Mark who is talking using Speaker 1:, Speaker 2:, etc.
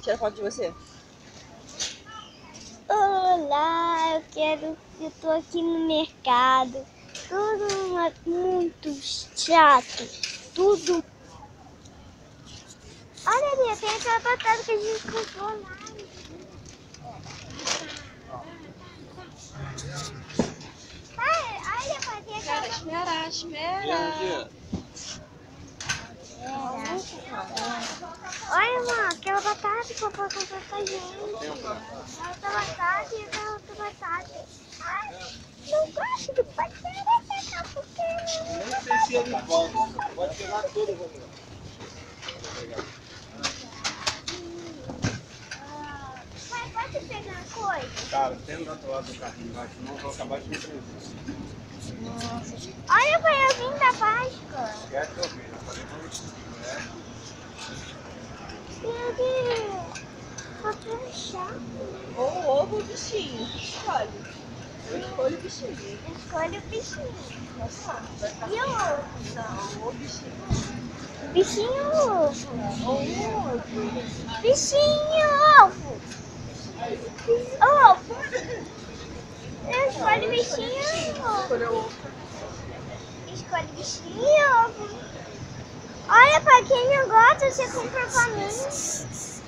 Speaker 1: Tira foto de você.
Speaker 2: Olá, eu tô aqui no mercado. Tudo muito chato. Tudo. Olha ali, tem aquela batata que a gente comprou lá. Olha, pai, tem aquela...
Speaker 1: Espera.
Speaker 2: Olha, mãe, aquela batata que eu vou comprar pra gente. Essa batata e essa outra batata. Ai, não gosto de batata, porque...
Speaker 1: Nem sei se ele volta. Pode pegar tudo, Romeu.
Speaker 2: Pai, pode pegar coisa?
Speaker 1: Cara, tenta do outro lado do carrinho, vai, senão eu vou acabar de me.
Speaker 2: Olha, pai, eu vim da Páscoa.
Speaker 1: Esquece que eu vi, já falei com você.
Speaker 2: Meu Deus. Papel chato.
Speaker 1: Ou o ovo ou o bichinho. Escolhe. Eu escolho o bichinho.
Speaker 2: Escolhe o bichinho. E o ovo?
Speaker 1: Não, o bichinho.
Speaker 2: Bichinho ovo.
Speaker 1: Ou o ovo.
Speaker 2: Bichinho ovo. Ovo. Eu escolho bichinho ovo.
Speaker 1: Escolheu o ovo.
Speaker 2: Escolhe bichinho e ovo. Olha, pra quem não gosta, você compra pra mim.